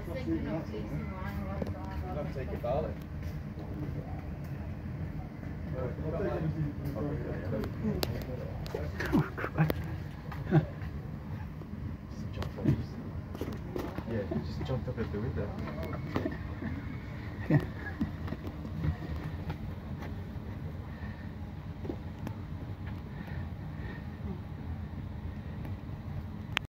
I'll take your garlic. Oh, Christ. Yeah, just jumped up at the window. Yeah.